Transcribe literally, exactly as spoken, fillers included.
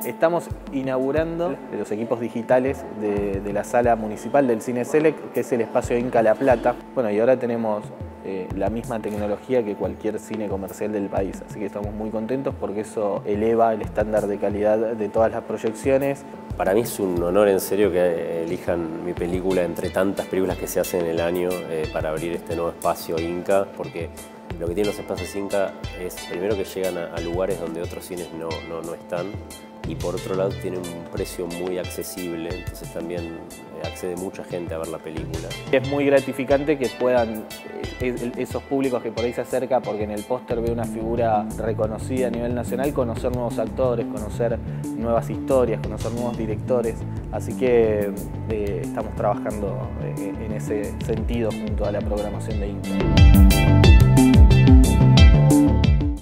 Estamos inaugurando los equipos digitales de, de la sala municipal del Cine Select, que es el espacio Inca La Plata. Bueno, y ahora tenemos eh, la misma tecnología que cualquier cine comercial del país, así que estamos muy contentos porque eso eleva el estándar de calidad de todas las proyecciones. Para mí es un honor en serio que elijan mi película entre tantas películas que se hacen en el año eh, para abrir este nuevo espacio Inca, porque lo que tienen los espacios Inca es primero que llegan a, a lugares donde otros cines no, no, no están, y por otro lado tienen un precio muy accesible, entonces también accede mucha gente a ver la película. Es muy gratificante que puedan, esos públicos que por ahí se acercan porque en el póster ve una figura reconocida a nivel nacional, conocer nuevos actores, conocer nuevas historias, conocer nuevos directores, así que eh, estamos trabajando en ese sentido junto a la programación de Inca.